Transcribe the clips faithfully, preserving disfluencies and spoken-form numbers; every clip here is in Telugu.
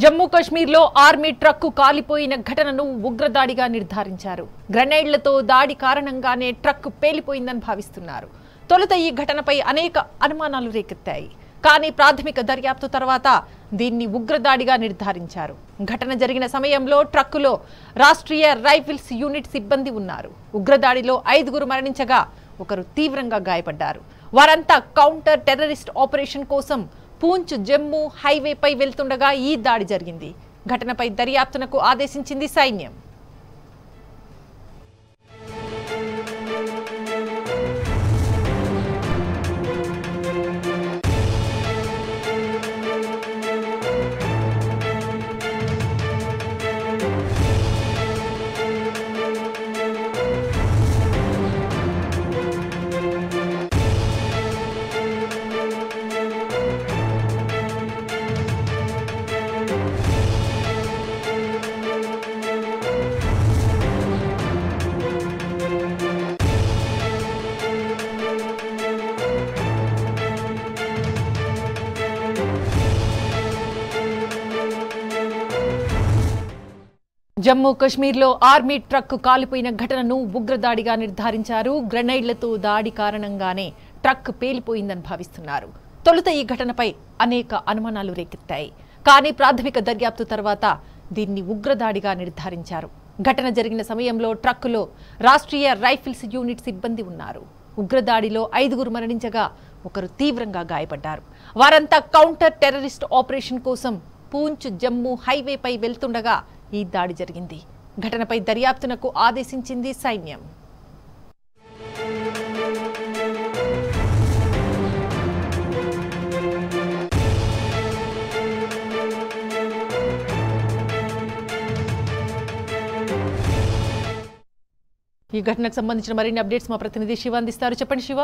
జమ్మూ కశ్మీర్లో ఆర్మీ ట్రక్కు కాలిపోయిన ఘటనను ఉగ్రదాడిగా నిర్ధారించారు. గ్రెనేడ్లతో దాడి కారణంగానే ట్రక్కు పేలిపోయిందని భావిస్తున్నారు. తొలుత ఈ ఘటనపై అనేక అనుమానాలు రేకెత్తాయి. కానీ ప్రాథమిక దర్యాప్తు తర్వాత దీన్ని ఉగ్రదాడిగా నిర్ధారించారు. ఘటన జరిగిన సమయంలో ట్రక్కులో రాష్ట్రీయ రైఫిల్స్ యూనిట్ సిబ్బంది ఉన్నారు. ఉగ్రదాడిలో ఐదుగురు మరణించగా ఒకరు తీవ్రంగా గాయపడ్డారు. వారంతా కౌంటర్ టెర్రరిస్ట్ ఆపరేషన్ కోసం పూంచ్ జమ్మూ హైవేపై వెళ్తుండగా ఈ దాడి జరిగింది. ఘటనపై దర్యాప్తునకు ఆదేశించింది సైన్యం. జమ్మూ కశ్మీర్లో ఆర్మీ ట్రక్కు కాలిపోయిన ఘటనను ఉగ్రదాడిగా నిర్ధారించారు. గ్రెనేడ్లతో దాడి కారణంగానే ట్రక్ పేలిపోయిందని భావిస్తున్నారు. తొలుత ఈ ఘటనపై అనేక అనుమానాలు రేకెత్తాయి. కానీ ప్రాథమిక దర్యాప్తు తర్వాత దీన్ని ఉగ్రదాడిగా నిర్ధారించారు. ఘటన జరిగిన సమయంలో ట్రక్కులో రాష్ట్రీయ రైఫిల్స్ యూనిట్ సిబ్బంది ఉన్నారు. ఉగ్రదాడిలో ఐదుగురు మరణించగా ఒకరు తీవ్రంగా గాయపడ్డారు. వారంతా కౌంటర్ టెర్రరిస్ట్ ఆపరేషన్ కోసం పూంచ్ జమ్మూ హైవేపై వెళ్తుండగా ఈ దాడి జరిగింది. ఘటనపై దర్యాప్తునకు ఆదేశించింది సైన్యం. ఈ ఘటనకు సంబంధించిన మరిన్ని అప్డేట్స్ మా ప్రతినిధి శివ అందిస్తారు. చెప్పండి శివ.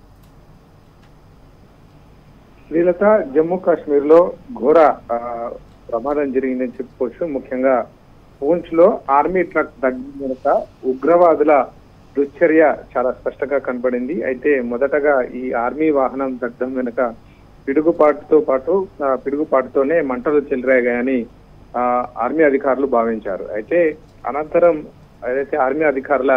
శ్రీలత, జమ్మూ కాశ్మీర్ లో ఘోర ప్రమాదం జరిగిందని చెప్పుకోవచ్చు. ముఖ్యంగా పూంచ్ లో ఆర్మీ ట్రక్ దగ్గర వెనుక ఉగ్రవాదుల దుశ్చర్య చాలా స్పష్టంగా కనబడింది. అయితే మొదటగా ఈ ఆర్మీ వాహనం దగ్ధం వెనుక పిడుగుపాటుతో పాటు పిడుగుపాటుతోనే మంటలు చెలరేగాయని ఆ ఆర్మీ అధికారులు భావించారు. అయితే అనంతరం ఏదైతే ఆర్మీ అధికారుల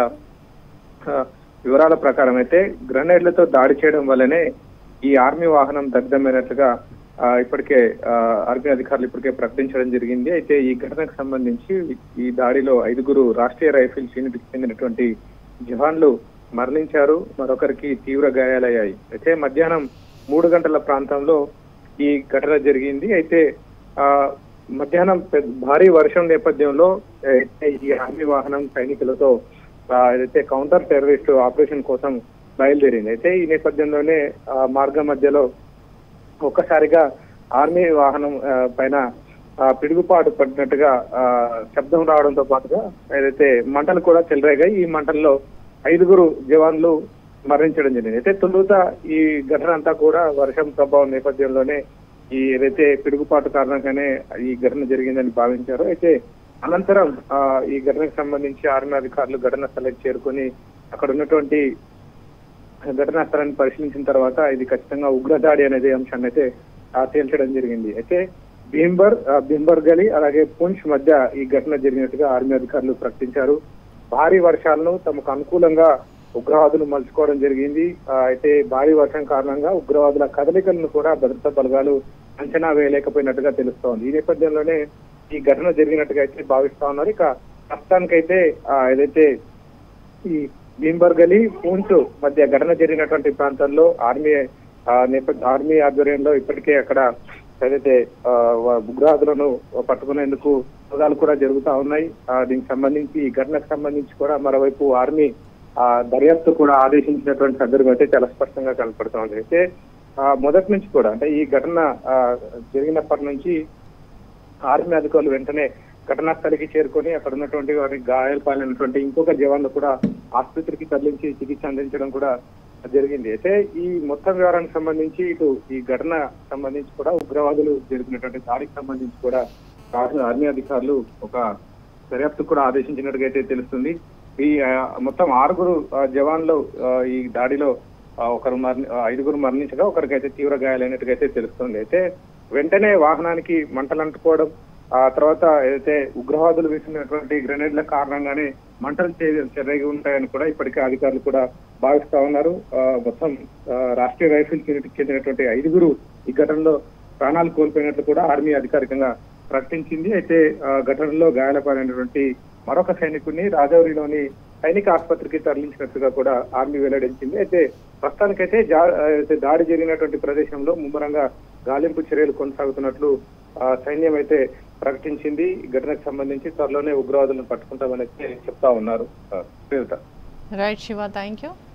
వివరాల ప్రకారం అయితే గ్రెనేడ్లతో దాడి చేయడం వల్లనే ఈ ఆర్మీ వాహనం దగ్ధమైనట్లుగా ఇప్పటికే ఆర్మీ అధికారులు ఇప్పటికే ప్రకటించడం జరిగింది. అయితే ఈ ఘటనకు సంబంధించి ఈ దాడిలో ఐదుగురు రాష్ట్రీయ రైఫిల్స్ యూనిట్ కి చెందినటువంటి జవాన్లు మరణించారు. మరొకరికి తీవ్ర గాయాలయ్యాయి. అయితే మధ్యాహ్నం మూడు గంటల ప్రాంతంలో ఈ ఘటన జరిగింది. అయితే ఆ మధ్యాహ్నం భారీ వర్షం నేపథ్యంలో ఈ ఆర్మీ వాహనం సైనికులతో ఏదైతే కౌంటర్ టెర్రరిస్ట్ ఆపరేషన్ కోసం బయలుదేరింది. అయితే ఈ నేపథ్యంలోనే మార్గ మధ్యలో ఒక్కసారిగా ఆర్మీ వాహనం పైన పిడుగుపాటు పడినట్టుగా శబ్దం రావడంతో పాటుగా ఏదైతే మంటలు కూడా చెలరేగాయి. ఈ మంటల్లో ఐదుగురు జవాన్లు మరణించడం జరిగింది. అయితే తొలుత ఈ ఘటన అంతా కూడా వర్షం ప్రభావం నేపథ్యంలోనే ఈ ఏదైతే పిడుగుపాటు కారణంగానే ఈ ఘటన జరిగిందని భావించారు. అయితే అనంతరం ఆ ఈ ఘటనకు సంబంధించి ఆర్మీ అధికారులు ఘటనా స్థలానికి చేరుకొని అక్కడ ఉన్నటువంటి ఘటనా స్థలాన్ని పరిశీలించిన తర్వాత ఇది ఖచ్చితంగా ఉగ్రదాడి అనేది అంశాన్ని అయితే తేల్చడం జరిగింది. అయితే భీంబర్ భీంబర్ గలి అలాగే పూంచ్ మధ్య ఈ ఘటన జరిగినట్టుగా ఆర్మీ అధికారులు ప్రకటించారు. భారీ వర్షాలను తమకు అనుకూలంగా ఉగ్రవాదులు మలుచుకోవడం జరిగింది. అయితే భారీ వర్షం కారణంగా ఉగ్రవాదుల కదలికలను కూడా భద్రతా బలగాలు అంచనా వేయలేకపోయినట్టుగా తెలుస్తోంది. ఈ నేపథ్యంలోనే ఈ ఘటన జరిగినట్టుగా అయితే భావిస్తా ఉన్నారు. ఇక ప్రస్తుతానికైతే ఏదైతే ఈ భీంబర్ గలి పూంచ్ మధ్య ఘటన జరిగినటువంటి ప్రాంతాల్లో ఆర్మీ ఆర్మీ ఆధ్వర్యంలో ఇప్పటికే అక్కడ ఏదైతే ఉగ్రవాదులను పట్టుకునేందుకు సోదాలు కూడా జరుగుతూ ఉన్నాయి. దీనికి సంబంధించి ఈ ఘటనకు సంబంధించి కూడా మరోవైపు ఆర్మీ ఆ దర్యాప్తు కూడా ఆదేశించినటువంటి సందర్భం అయితే చాలా స్పష్టంగా కనపడుతోంది. అయితే మొదటి నుంచి కూడా అంటే ఈ ఘటన జరిగినప్పటి నుంచి ఆర్మీ అధికారులు వెంటనే ఘటనా స్థలికి చేరుకొని అక్కడ ఉన్నటువంటి వారికి గాయాలు పాలైనటువంటి ఇంకొక జవాన్లు కూడా ఆసుపత్రికి తరలించి చికిత్స అందించడం కూడా జరిగింది. అయితే ఈ మొత్తం వ్యవహారానికి సంబంధించి ఇటు ఈ ఘటన సంబంధించి కూడా ఉగ్రవాదులు జరిగినటువంటి దాడికి సంబంధించి కూడా ఆర్మీ అధికారులు ఒక దర్యాప్తు కూడా ఆదేశించినట్టుగా అయితే తెలుస్తుంది. ఈ మొత్తం ఆరుగురు జవాన్లు ఈ దాడిలో ఒకరు మరణి ఐదుగురు మరణించగా ఒకరికైతే తీవ్ర గాయాలైనట్టుగా అయితే తెలుస్తుంది. అయితే వెంటనే వాహనానికి మంటలు అంటుకోవడం, ఆ తర్వాత ఏదైతే ఉగ్రవాదులు వేసినటువంటి గ్రెనేడ్ల కారణంగానే మంటలు చెరగి ఉంటాయని కూడా ఇప్పటికే అధికారులు కూడా భావిస్తా ఉన్నారు. మొత్తం రాష్ట్రీయ రైఫిల్స్ యూనిట్కి చెందినటువంటి ఐదుగురు ఈ ఘటనలో ప్రాణాలు కోల్పోయినట్లు కూడా ఆర్మీ అధికారికంగా ప్రకటించింది. అయితే ఘటనలో గాయాలపాలైనటువంటి మరొక సైనికుడిని రాజౌరిలోని సైనిక ఆసుపత్రికి తరలించినట్టుగా కూడా ఆర్మీ వెల్లడించింది. అయితే ప్రస్తుతానికైతే దాడి జరిగినటువంటి ప్రదేశంలో ముమ్మరంగా గాలింపు చర్యలు కొనసాగుతున్నట్లు సైన్యం అయితే ప్రకటించింది. ఘటనకు సంబంధించి త్వరలోనే ఉగ్రవాదులను పట్టుకుంటామని చెప్తా ఉన్నారు. Right Shiva, thank you.